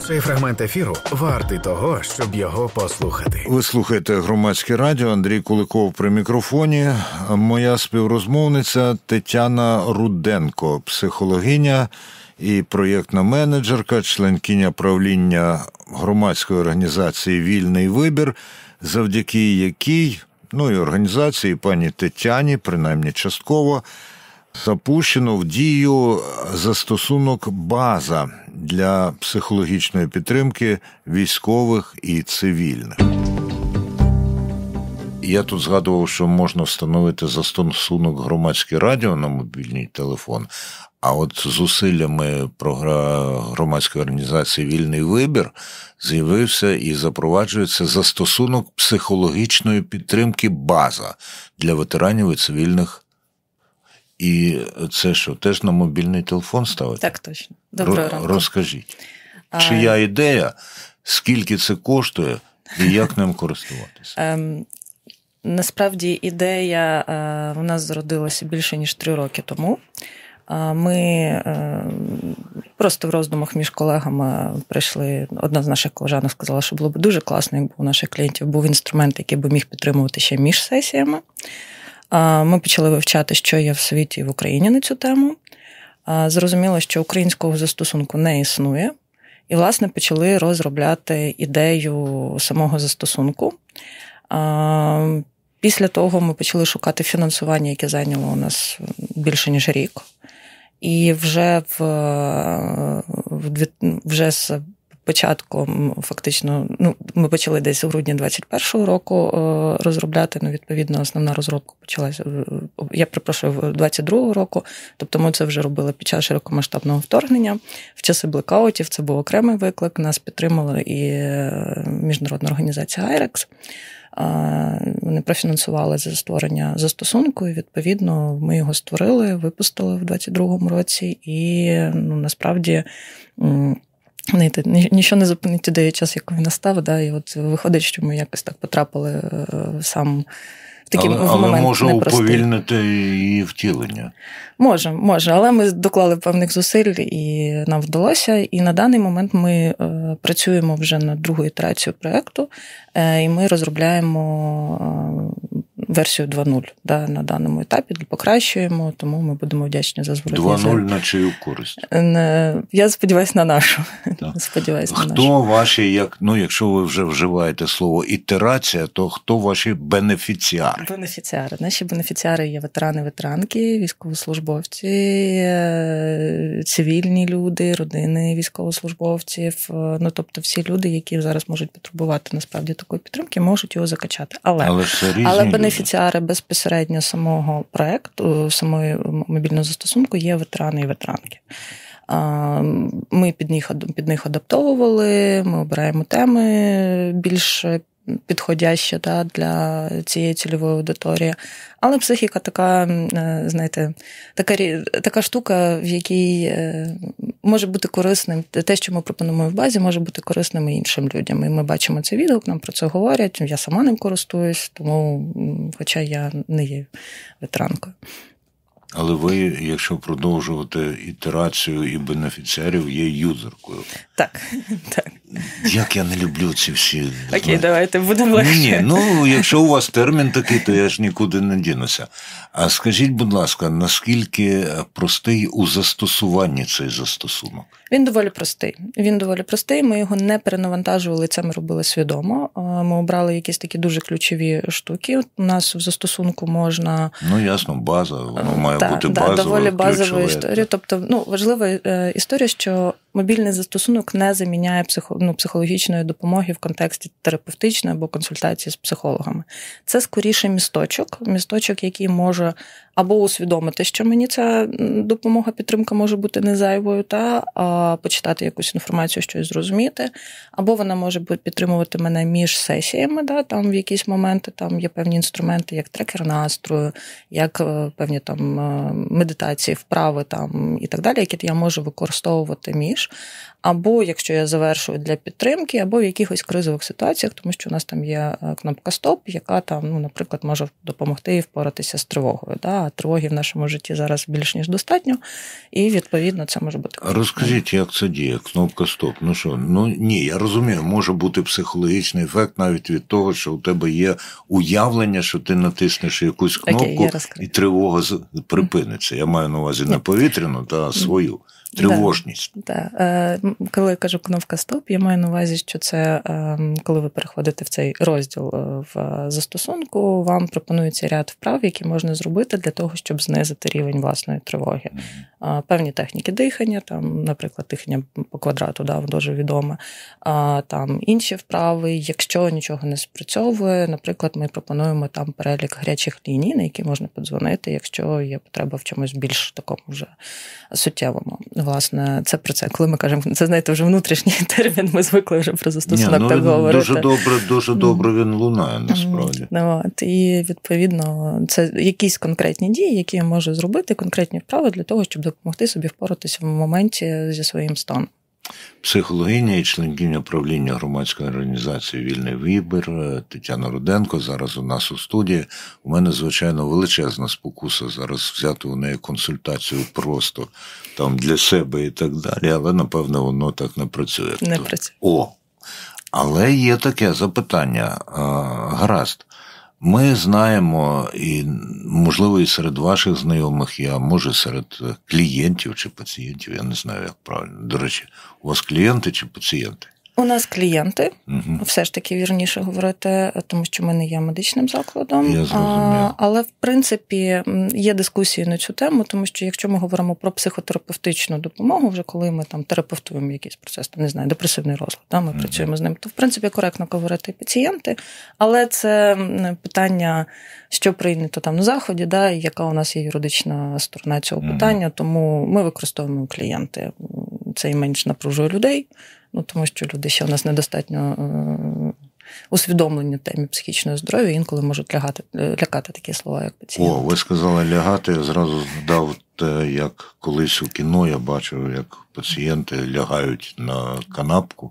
Цей фрагмент ефіру вартий того, щоб його послухати. Ви слухаєте Громадське радіо, Андрій Куликов при мікрофоні. Моя співрозмовниця Тетяна Руденко, психологиня і проєктна менеджерка, членкиня правління громадської організації «Вільний вибір», завдяки якій, і організації пані Тетяні, принаймні частково, запущено в дію застосунок «База» для психологічної підтримки військових і цивільних. Я тут згадував, що можна встановити застосунок «Громадське радіо» на мобільний телефон, а от зусиллями громадської організації «Вільний вибір» з'явився і запроваджується застосунок психологічної підтримки «База» для ветеранів і цивільних. І це що, теж на мобільний телефон ставити? Так, точно. Доброго ранку. Розкажіть, чия ідея, скільки це коштує і як ним користуватися? Насправді ідея у нас зародилася більше, ніж 3 роки тому. Ми просто в роздумах між колегами прийшли, одна з наших колежанок сказала, що було б дуже класно, якби у наших клієнтів був інструмент, який би міг підтримувати ще між сесіями. Ми почали вивчати, що є в світі і в Україні на цю тему. Зрозуміло, що українського застосунку не існує. І, власне, почали розробляти ідею самого застосунку. Після того ми почали шукати фінансування, яке зайняло у нас більше, ніж рік. І вже з початком, фактично, ми почали десь у грудні 2021 року розробляти, відповідно, основна розробка почалася, я перепрошую, в 2022 року, тобто ми це вже робили під час широкомасштабного вторгнення. В часи блекаутів це був окремий виклик, нас підтримала і міжнародна організація IREX. Вони профінансували за створення застосунку, і, відповідно, ми його створили, випустили в 2022 році, і, насправді, нічого не зупинить ідею час, яку він настав, і от виходить, що ми якось так потрапили сам в такий момент непростий. Але може уповільнити її втілення? Може, але ми доклали певних зусиль, і нам вдалося. І на даний момент ми працюємо вже над другою ітерацією проєкту, і ми розробляємо версію 2.0 на даному етапі, покращуємо, тому ми будемо вдячні за зворотній зв'язок. 2.0 на чию користь? Я сподіваюся на нашу. Хто ваші, якщо ви вже вживаєте слово ітерація, то хто ваші бенефіціари? Наші бенефіціари є ветерани-ветеранки, військовослужбовці, цивільні люди, родини військовослужбовців, тобто всі люди, які зараз можуть потребувати насправді такої підтримки, можуть його закачати. Але бенефіціари безпосередньо самого проєкту, самої мобільного застосунку є ветерани і ветеранки. Ми під них адаптовували, ми обираємо теми більш підходящі для цієї цільової аудиторії. Але психіка така, знаєте, така штука, в якій може бути корисним, те, що ми пропонуємо в базі, може бути корисним і іншим людям. І ми бачимо цей відгук, нам про це говорять, я сама ним користуюсь, тому, хоча я не є ветеранкою. Але ви, якщо продовжувати ітерацію і бенефіціарів, є юзеркою. Так. Як я не люблю ці всі... Окей, давайте будемо легше. Якщо у вас термін такий, то я ж нікуди не дінуся. А скажіть, будь ласка, наскільки простий у застосуванні цей застосунок? Він доволі простий. Ми його не перенавантажували, це ми робили свідомо. Ми обрали якісь такі дуже ключові штуки. У нас в застосунку можна... ясно, база, воно має бути базовою. Доволі базова історія. Тобто, важлива історія, що мобільний застосунок не заміняє психологічної допомоги в контексті терапевтичної або консультації з психологами. Це скоріше місточок, який може або усвідомити, що мені ця допомога, підтримка може бути не зайвою, почитати якусь інформацію, щось зрозуміти, або вона може підтримувати мене між сесіями, там в якісь моменти там є певні інструменти, як трекер настрою, як певні там медитації, вправи там і так далі, які я можу використовувати між. Або, якщо я завершую для підтримки, або в якихось кризових ситуаціях, тому що у нас там є кнопка «Стоп», яка там, наприклад, може допомогти впоратися з тривогою. А тривоги в нашому житті зараз більш ніж достатньо, і, відповідно, це може бути. Розкажіть, скажіть, як це діє? Кнопка «Стоп». Ну що? Ну ні, я розумію, може бути психологічний ефект навіть від того, що у тебе є уявлення, що ти натиснеш якусь кнопку, і тривога припиниться. Я маю на увазі не повітряну, а свою. Тривожність. Да. Коли я кажу кнопка «Стоп», я маю на увазі, що це коли ви переходите в цей розділ в застосунку, вам пропонується ряд вправ, які можна зробити для того, щоб знизити рівень власної тривоги. Певні техніки дихання, там, наприклад, дихання по квадрату, дуже відоме. Там інші вправи, якщо нічого не спрацьовує, наприклад, ми пропонуємо там перелік гарячих ліній, на які можна подзвонити, якщо є потреба в чомусь більш такому вже суттєвому. Власне, це про це. Коли ми кажемо, це, знаєте, вже внутрішній термін, ми звикли вже про застосунок так говорити. Дуже добре він лунає, насправді. І, відповідно, це якісь конкретні дії, які я можу зробити, конкретні вправи для того, щоб допомогти собі впоратися в моменті зі своїм станом. Психологиня і членкиня правління громадської організації «Вільний вибір» Тетяна Руденко зараз у нас у студії. У мене, звичайно, величезна спокуса зараз взяти у неї консультацію просто там для себе і так далі, але, напевно, воно так не працює. Не працює. Але є таке запитання. Гаразд. Ми знаємо, і, можливо, і серед ваших знайомих, а може серед клієнтів чи пацієнтів, я не знаю, як правильно. До речі, у вас клієнти чи пацієнти? У нас клієнти, все ж таки вірніше говорити, тому що ми не є медичним закладом. Я зрозумів. Але, в принципі, є дискусії на цю тему, тому що якщо ми говоримо про психотерапевтичну допомогу, вже коли ми там терапевтуємо якийсь процес, там, не знаю, депресивний розлад, ми працюємо з ним, то, в принципі, коректно говорити і пацієнти, але це питання, що прийнято там на Заході, і яка у нас є юридична сторона цього питання, тому ми використовуємо клієнти. Це і менш напружує людей, тому що люди ще у нас недостатньо усвідомлені в темі психічного здоров'я, інколи можуть лякати такі слова, як пацієнти. Ви сказали лягати, я зразу згадав те, як колись у кіно я бачив, як пацієнти лягають на канапку.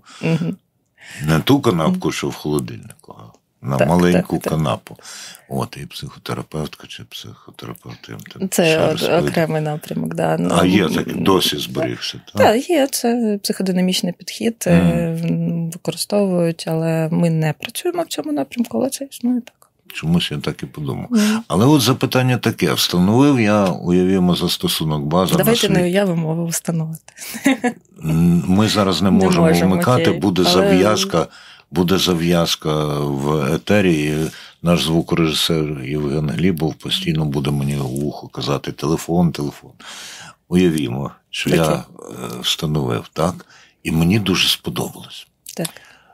Не ту канапку, що в холодильнику, а на маленьку канапу. І психотерапевтка чи психотерапевт. Це окремий напрямок, А є так, досі зберігся? Так, є. Це психодинамічний підхід, використовують, але ми не працюємо в цьому напрямку, але це існує так. Чомусь я так і подумав. Але запитання таке. Встановив я, уявімо, застосунок база. Давайте не уявимо, а ви встановите. Ми зараз не можемо вмикати, буде зав'язка в етері, і наш звукорежисер Євген Глібов постійно буде мені в ухо казати телефон. Уявімо, що я встановив, так? І мені дуже сподобалось. Так.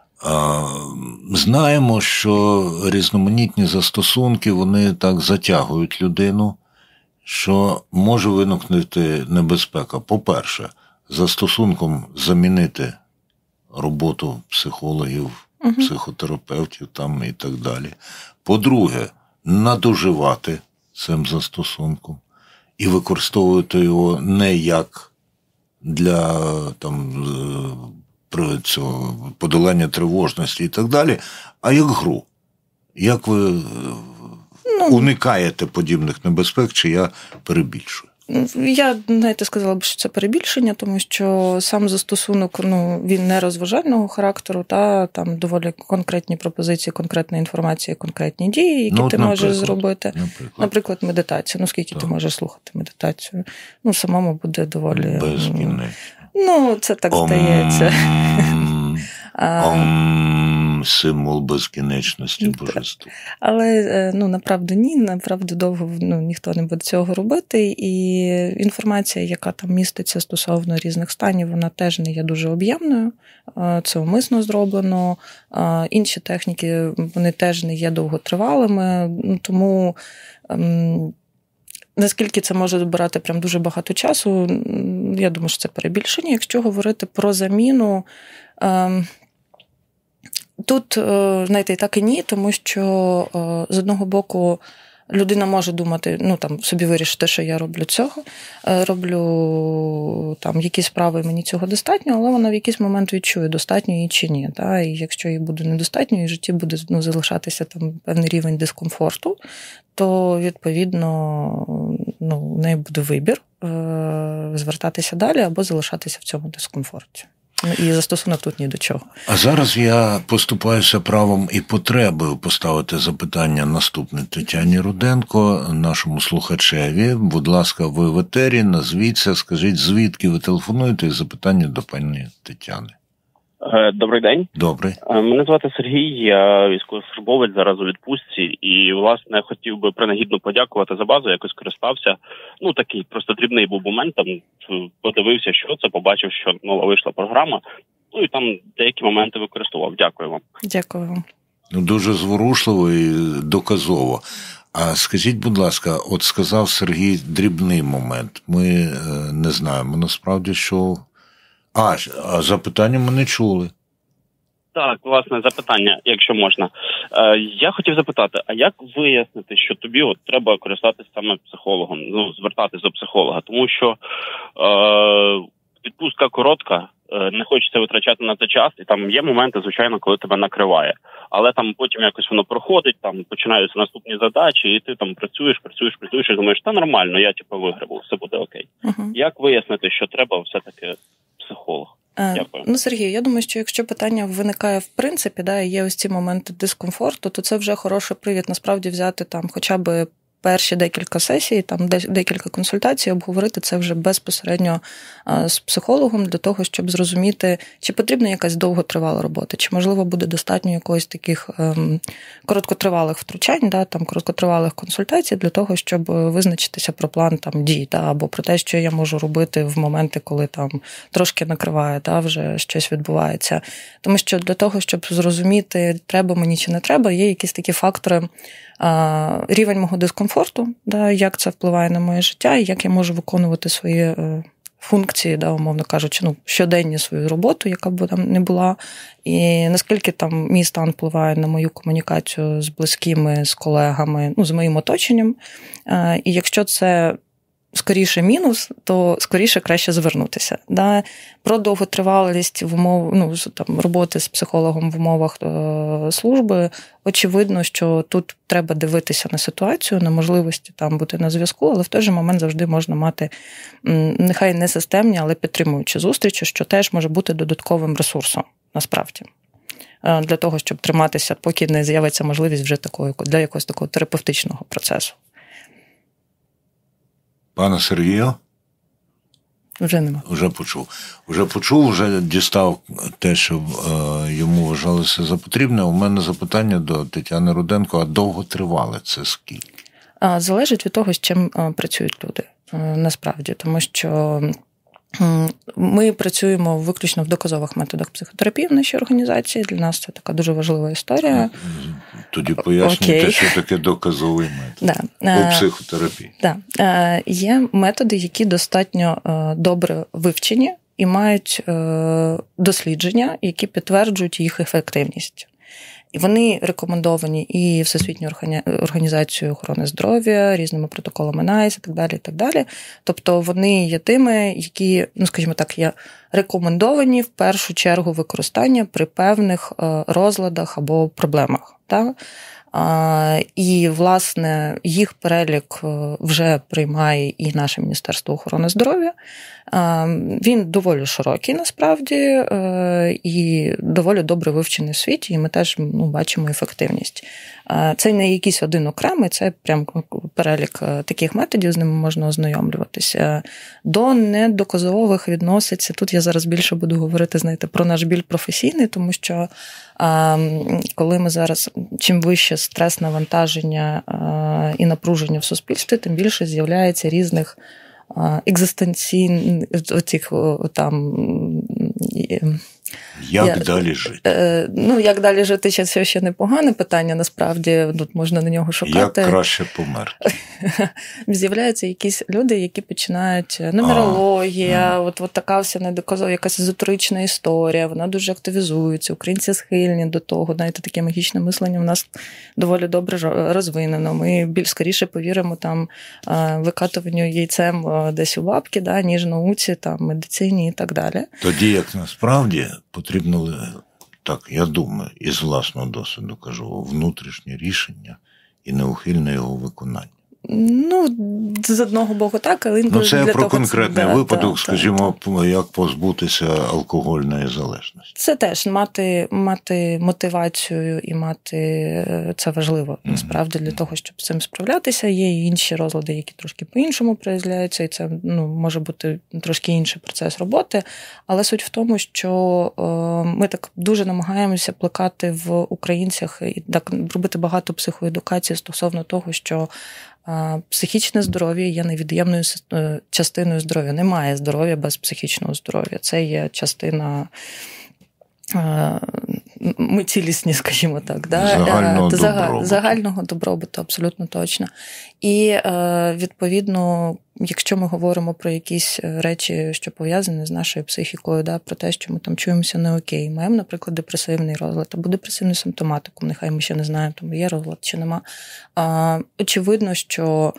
Знаємо, що різноманітні застосунки, вони так затягують людину, що може виникнути небезпека. По-перше, застосунком замінити роботу психологів, психотерапевтів там і так далі. По-друге, надуживати цим застосунком і використовувати його не як для цього подолання тривожності і так далі, а як гру. Як ви уникаєте подібних небезпек, чи я перебільшую? Я, сказала б, що це перебільшення, тому що сам застосунок, він не розважального характеру, там доволі конкретні пропозиції, конкретна інформація, конкретні дії, які ти можеш зробити. Наприклад, медитація. Скільки ти можеш слухати медитацію? Самому буде доволі... Безкінечно. Це так здається. Символ безкінечності божества. Але, направду довго ніхто не буде цього робити, і інформація, яка там міститься стосовно різних станів, вона теж не є дуже об'ємною, це умисно зроблено, інші техніки, вони теж не є довготривалими, тому... Наскільки це може забирати прям дуже багато часу, я думаю, що це перебільшення. Якщо говорити про заміну, тут, і так і ні, тому що з одного боку людина може думати, собі вирішити, що я роблю цього, роблю якісь справи, мені цього достатньо, але вона в якийсь момент відчує, достатньо їй чи ні. І якщо їй буде недостатньо, і в житті буде залишатися певний рівень дискомфорту, то, відповідно, в неї буде вибір звертатися далі або залишатися в цьому дискомфорті. І застосунок тут ні до чого. А зараз я поступаюся правом і потребою поставити запитання наступне Тетяні Руденко, нашому слухачеві. Будь ласка, ви в етері, назвіться, скажіть, звідки ви телефонуєте, і запитання до пані Тетяни. Добрий день. Добрий. Мене звати Сергій, я військовослужбовець, зараз у відпустці, і, власне, хотів би принагідно подякувати за базу, якось користався. Такий просто дрібний був момент, подивився, що це, побачив, що нова вийшла програма, і там деякі моменти використовував. Дякую вам. Дякую вам. Дуже зворушливо і доказово. А скажіть, будь ласка, от сказав Сергій дрібний момент. Ми не знаємо насправді, що... А запитання ми не чули. Так, власне, запитання, якщо можна. Я хотів запитати, а як вияснити, що тобі треба користатися саме психологом, звертатись до психолога? Тому що відпустка коротка, не хочеться витрачати на це час, і там є моменти, звичайно, коли тебе накриває. Але там потім якось воно проходить, там починаються наступні задачі, і ти там працюєш, і думаєш, та нормально, я вигребу, все буде окей. Як вияснити, що треба все-таки психолог? Дякую. Сергій, я думаю, що якщо питання виникає в принципі, є ось ці моменти дискомфорту, то це вже хороший привід насправді взяти хоча б перші декілька сесій, декілька консультацій, обговорити це вже безпосередньо з психологом для того, щоб зрозуміти, чи потрібна якась довготривала робота, чи, можливо, буде достатньо якогось таких короткотривалих втручань, короткотривалих консультацій для того, щоб визначитися про план дій, або про те, що я можу робити в моменти, коли трошки накриває, вже щось відбувається. Тому що для того, щоб зрозуміти, треба мені чи не треба, є якісь такі фактори, рівень мого дискомфорту, як це впливає на моє життя, і як я можу виконувати свої функції, умовно кажучи, щоденні свою роботу, яка б там не була, і наскільки мій стан впливає на мою комунікацію з близькими, з колегами, з моїм оточенням. І якщо це скоріше мінус, то скоріше краще звернутися. Про довготривалість роботи з психологом в умовах служби, очевидно, що тут треба дивитися на ситуацію, на можливості бути на зв'язку, але в той же момент завжди можна мати, нехай не системні, але підтримуючі зустрічі, що теж може бути додатковим ресурсом, насправді. Для того, щоб триматися, поки не з'явиться можливість вже для якогось такого терапевтичного процесу. Пане Сергію? Вже нема. Вже почув, вже дістав те, що йому вважалося за потрібне. У мене запитання до Тетяни Руденко, а довго тривале це скільки? Залежить від того, з чим працюють люди, насправді. Тому що ми працюємо виключно в доказових методах психотерапії в нашій організації. Для нас це така дуже важлива історія. Тоді пояснюйте, що таке доказовий метод у психотерапії. Є методи, які достатньо добре вивчені і мають дослідження, які підтверджують їх ефективність. І вони рекомендовані і Всесвітньою організацією охорони здоров'я, різними протоколами НАЙС і так далі, і так далі. Тобто вони є тими, які, скажімо так, є рекомендовані в першу чергу використання при певних розладах або проблемах. І, власне, їх перелік вже приймає і наше Міністерство охорони здоров'я. Він доволі широкий, насправді, і доволі добре вивчений в світі, і ми теж бачимо ефективність. Це не якийсь один окремий, це прям перелік таких методів, з ними можна ознайомлюватися. До недоказових відноситься, тут я зараз більше буду говорити, про наш біль професійний, тому що коли ми зараз, чим вище стрес, навантаження і напруження в суспільстві, тим більше з'являється різних екзистенційних Як далі жити? Як далі жити, це ще непогане питання, насправді, тут можна на нього шукати. Як краще померти? З'являються якісь люди, які починають нумерологія, от така вся недоказова, якась езотерична історія, вона дуже активізується, українці схильні до того, знаєте, таке магічне мислення в нас доволі добре розвинено, ми більш скоріше повіримо там викатуванню яйцем десь у бабки, да, ніж науці, там, медицині і так далі. Тоді, як насправді, потрібно, так, я думаю, із власного досвіду кажу, внутрішнє рішення і неухильне його виконання. З одного боку так, але інколи це для про того, конкретний випадок, скажімо, як позбутися алкогольної залежності. Це теж мати мотивацію і мати це важливо, насправді, для того, щоб з цим справлятися. Є і інші розлади, які трошки по-іншому проявляються, і це може бути трошки інший процес роботи, але суть в тому, що ми так дуже намагаємося плекати в українцях і так робити багато психоедукації стосовно того, що психічне здоров'я є невід'ємною частиною здоров'я. Немає здоров'я без психічного здоров'я. Це є частина, ми цілісні, скажімо так. Загального добробуту, абсолютно точно. І, відповідно, якщо ми говоримо про якісь речі, що пов'язані з нашою психікою, про те, що ми там чуємося не окей, маємо, наприклад, депресивний розлад або депресивну симптоматику, нехай ми ще не знаємо, там є розлад чи нема. Очевидно, що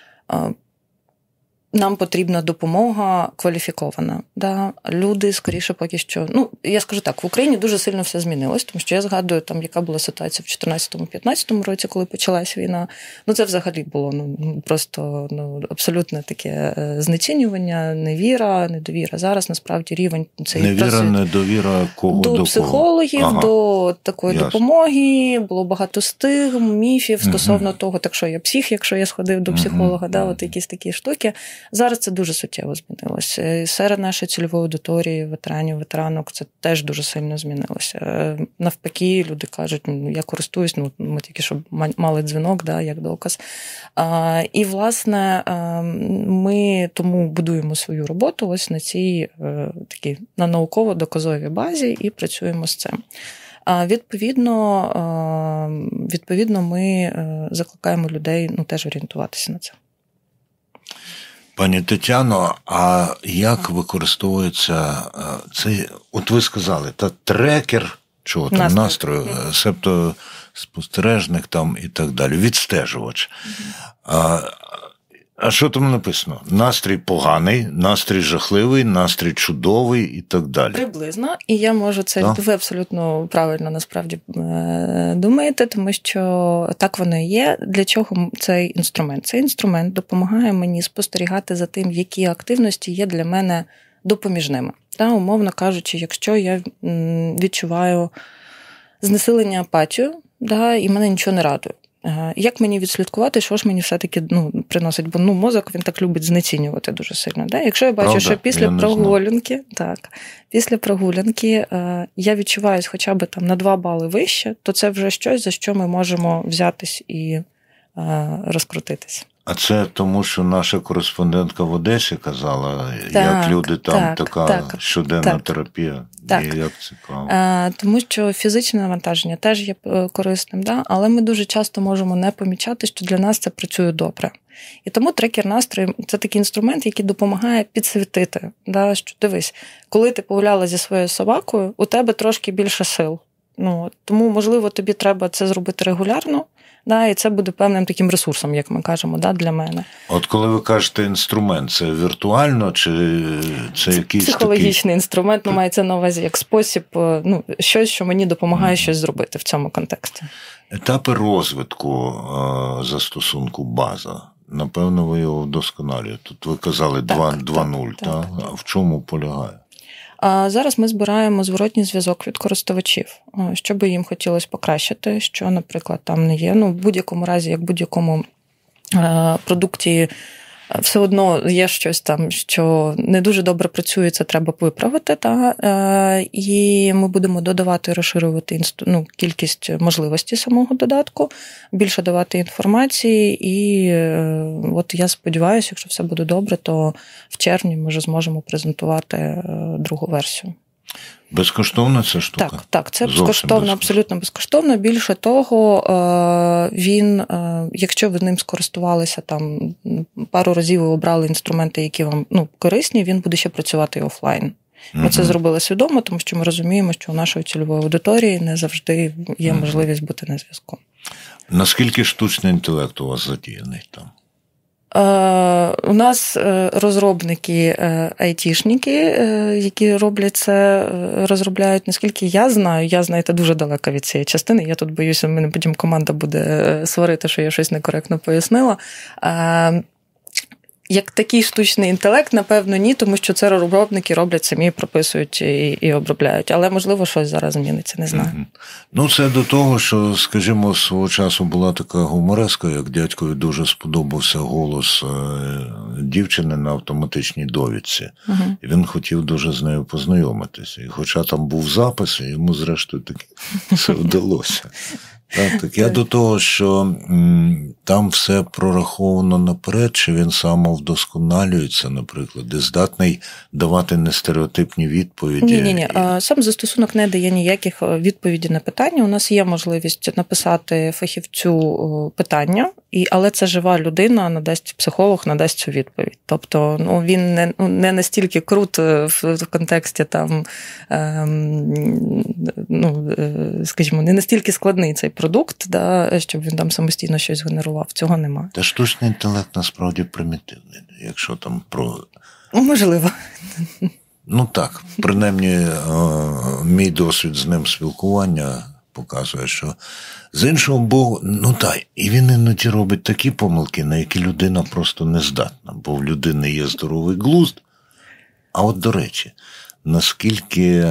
нам потрібна допомога кваліфікована. Да? Люди, скоріше, поки що... я скажу так, в Україні дуже сильно все змінилось, тому що я згадую, там, яка була ситуація в 2014-2015 році, коли почалась війна. Це взагалі було просто абсолютне таке знецінювання, невіра, недовіра. Зараз, насправді, рівень... Невіра, недовіра кого до психологів, до такої допомоги, було багато стигм, міфів стосовно того, так що я псих, якщо я сходив до психолога, от якісь такі штуки. Зараз це дуже суттєво змінилося. Серед нашої цільової аудиторії, ветеранів, ветеранок, це теж дуже сильно змінилося. Навпаки, люди кажуть, я користуюсь, ми тільки що мали дзвінок, як доказ. І, власне, ми тому будуємо свою роботу ось на цій такій, на науково-доказовій базі і працюємо з цим. Відповідно, ми закликаємо людей теж орієнтуватися на це. Пані Тетяно, а як використовується цей, от ви сказали, трекер, чого там, настрою, себто спостережник там і так далі, відстежувач. А що там написано? Настрій поганий, настрій жахливий, настрій чудовий і так далі. Приблизно. І я можу це, ви абсолютно правильно насправді думаєте, тому що так воно і є. Для чого цей інструмент? Цей інструмент допомагає мені спостерігати за тим, які активності є для мене допоміжними. Умовно кажучи, якщо я відчуваю знесилення, апатію, і мене нічого не радує. Як мені відслідкувати, що ж мені все-таки приносить? Бо мозок, він так любить знецінювати дуже сильно. Якщо я бачу, що після прогулянки я відчуваюсь хоча б там на 2 бали вище, то це вже щось, за що ми можемо взятись і розкрутитись. А це тому, що наша кореспондентка в Одесі казала, як люди там, така щоденна терапія. І як цікаво. Тому що фізичне навантаження теж є корисним, але ми дуже часто можемо не помічати, що для нас це працює добре. І тому трекер настрою – це такий інструмент, який допомагає підсвітити. Що дивись, коли ти погуляла зі своєю собакою, у тебе трошки більше сил. Тому, можливо, тобі треба це зробити регулярно, і це буде певним таким ресурсом, як ми кажемо, для мене. От коли ви кажете інструмент, це віртуально чи це якийсь психологічний інструмент, мається на увазі як спосіб, щось, що мені допомагає щось зробити в цьому контексті. Етапи розвитку застосунку база. Напевно, ви його вдосконалюєте. Тут ви казали 2.0, так? А в чому полягає? Зараз ми збираємо зворотній зв'язок від користувачів, що би їм хотілося покращити, що, наприклад, там не є. В будь-якому разі, як в будь-якому продукті, все одно є щось там, що не дуже добре працює, це треба виправити. І ми будемо додавати і розширювати кількість можливостей самого додатку, більше давати інформації. І от я сподіваюся, якщо все буде добре, то в червні ми вже зможемо презентувати другу версію. Безкоштовна ця штука? Так, це безкоштовно, абсолютно безкоштовно. Більше того, він, якщо ви ним скористувалися там пару разів і обрали інструменти, які вам корисні, він буде ще працювати і офлайн. Ми це зробили свідомо, тому що ми розуміємо, що у нашої цільової аудиторії не завжди є можливість бути на зв'язку. Наскільки штучний інтелект у вас задіяний там? У нас розробники, айтішники, які роблять це, розробляють, наскільки я знаю, це дуже далеко від цієї частини, я тут боюся, мене потім команда буде сварити, що я щось некоректно пояснила. Як такий штучний інтелект, напевно, ні, тому що це розробники роблять самі, прописують і обробляють. Але, можливо, щось зараз зміниться, не знаю. Це до того, що, скажімо, свого часу була така гумореска, як дядькові дуже сподобався голос дівчини на автоматичній довідці. І він хотів дуже з нею познайомитися. І хоча там був запис, йому, зрештою, таки все вдалося. Так, я до того, що там все прораховано наперед, чи він самовдосконалюється, наприклад, і здатний давати нестереотипні відповіді. Ні. Сам застосунок не дає ніяких відповідей на питання. У нас є можливість написати фахівцю питання, але це жива людина, надасть психолог, надасть цю відповідь. Тобто, він не настільки крут в контексті там, скажімо, не настільки складний цей продукт, щоб він там самостійно щось генерував. Цього немає. Та штучний інтелект насправді примітивний, якщо там про... Можливо. Так, принаймні мій досвід з ним спілкування показує, що з іншого боку, і він іноді робить такі помилки, на які людина просто не здатна, бо в людини є здоровий глузд. А от, до речі, наскільки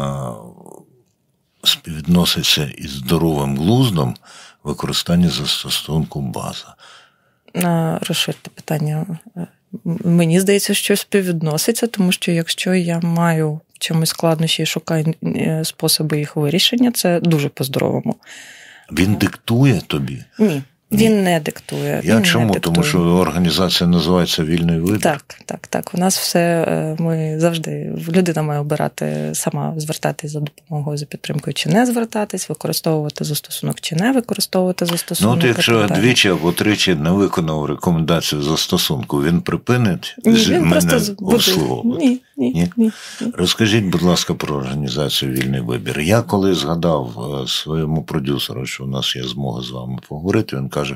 співвідноситься із здоровим глуздом використання застосунку база? Розширте питання. Мені здається, що співвідноситься, тому що якщо я маю в чомусь складнощі і шукаю способи їх вирішення, це дуже по-здоровому. Він диктує тобі? Ні. Він не диктує. Чому? Тому що організація називається «Вільний вибір». Так. У нас все, ми завжди, людина має обирати, сама звертатись за допомогою, за підтримкою, чи не звертатись, використовувати застосунок, чи не використовувати застосунок. Якщо двічі або тричі не виконав рекомендацію застосунку, він припинить мене обслуговувати? Ні. Розкажіть, будь ласка, про організацію «Вільний вибір». Я коли згадав своєму продюсеру, що у нас є змога з вами поговорити, він каже,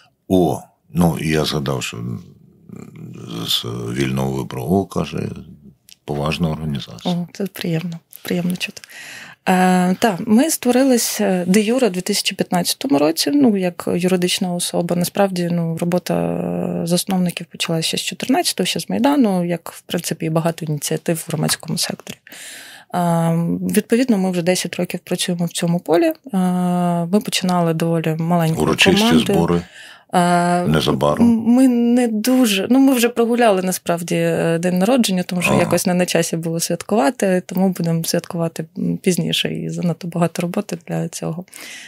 і я згадав, що з вільного вибору, каже, поважна організація. Це приємно чути. Ми створились де юре у 2015 році, як юридична особа. Насправді, робота засновників почалася ще з 2014-го, ще з Майдану, як, в принципі, багато ініціатив в громадському секторі. Відповідно, ми вже 10 років працюємо в цьому полі. Ми починали доволі маленькою командою. Урочисті збори незабаром. Ми не дуже... ми вже прогуляли, насправді, день народження, тому що якось не на часі було святкувати, тому будемо святкувати пізніше, і занадто багато роботи для цього.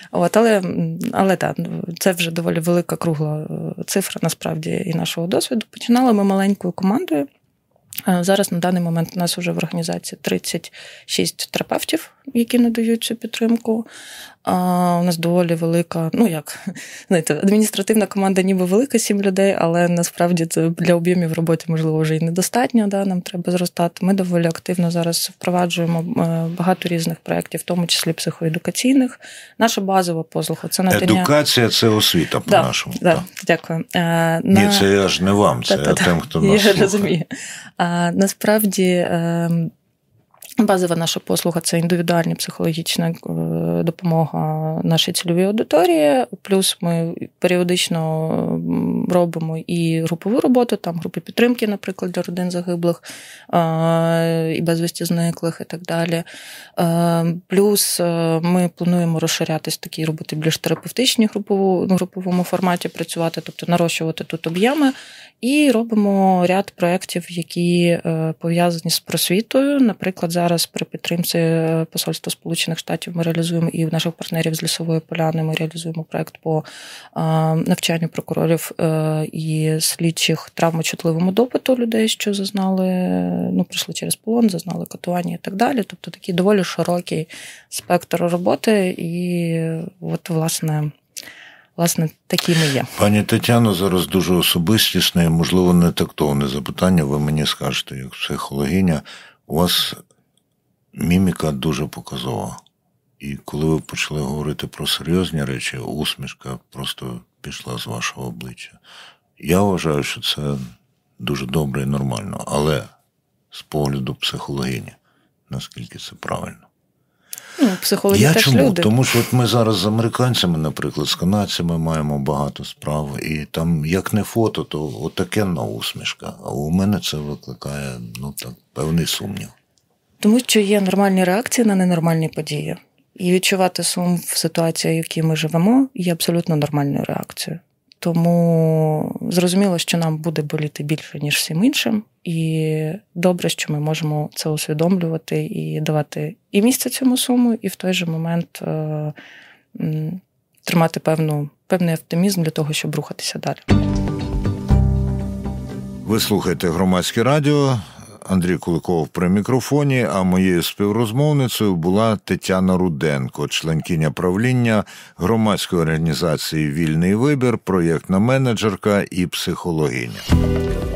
Але так, це вже доволі велика кругла цифра, насправді, і нашого досвіду. Починали ми маленькою командою. Зараз на даний момент у нас вже в організації 36 терапевтів, які надають цю підтримку. У нас доволі велика, адміністративна команда ніби велика, 7 людей, але насправді це для об'ємів роботи, можливо, вже і недостатньо, нам треба зростати. Ми доволі активно зараз впроваджуємо багато різних проєктів, в тому числі психоедукаційних. Наша базова послуга – це надання... Едукація – це освіта, по-нашому. Дякую. Ні, це я ж не вам, це тим, хто нас слухає. Я розумію. Насправді... Базова наша послуга – це індивідуальна психологічна допомога нашій цільовій аудиторії, плюс ми періодично робимо і групову роботу, там групи підтримки, наприклад, для родин загиблих і безвісті зниклих і так далі. Плюс ми плануємо розширятись такі, робити більш терапевтичні груповому форматі працювати, тобто нарощувати тут об'єми, і робимо ряд проєктів, які пов'язані з просвітою. Наприклад, зараз при підтримці Посольства Сполучених Штатів ми реалізуємо і в наших партнерів з Лісової Поляни ми реалізуємо проєкт по навчанню прокурорів і слідчих травмочутливому допиту людей, що зазнали, пройшли через полон, зазнали катування і так далі. Тобто такий доволі широкий спектр роботи, і от, власне, такі ми є. Пані Тетяно, зараз дуже особистісне, можливо, не тактовне запитання, ви мені скажете, як психологиня, у вас міміка дуже показова. І коли ви почали говорити про серйозні речі, усмішка просто пішла з вашого обличчя. Я вважаю, що це дуже добре і нормально, але з погляду психологині, наскільки це правильно? Психологи теж чому? люди. Тому що от ми зараз з американцями, наприклад, з канадцями маємо багато справ, і там, як не фото, то отакенна усмішка. А у мене це викликає, певний сумнів. Тому що є нормальні реакції на ненормальні події. І відчувати сум в ситуації, в якій ми живемо, є абсолютно нормальною реакцією. Тому зрозуміло, що нам буде боліти більше, ніж всім іншим. І добре, що ми можемо це усвідомлювати і давати і місце цьому суму, і в той же момент тримати певний оптимізм для того, щоб рухатися далі. Ви слухаєте Громадське радіо. Андрій Куликов при мікрофоні, а моєю співрозмовницею була Тетяна Руденко, членкиня правління громадської організації «Вільний вибір», проєктна менеджерка і психологиня.